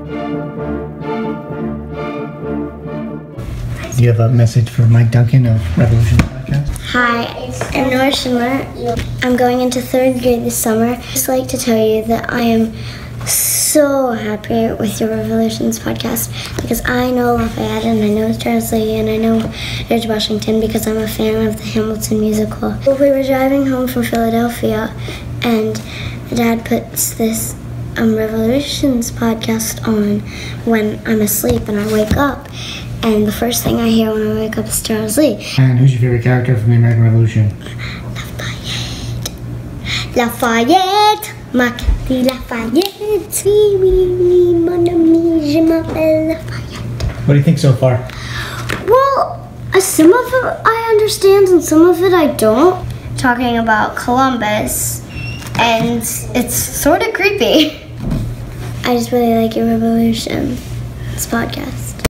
Do you have a message for Mike Duncan of Revolution Podcast? Hi, I'm Nora. I'm going into 3rd grade this summer. I'd just like to tell you that I am so happy with your Revolutions podcast because I know Lafayette and I know Charles Lee and I know George Washington because I'm a fan of the Hamilton musical. We were driving home from Philadelphia and Dad puts this Revolutions podcast on when I'm asleep and I wake up. And the first thing I hear when I wake up is Charles Lee. And who's your favorite character from the American Revolution? Lafayette, Mackie Lafayette, oui, mon ami, je m'appelle Lafayette. What do you think so far? Well, some of it I understand and some of it I don't. Talking about Columbus, and it's sort of creepy. I just really like your Revolution, this podcast.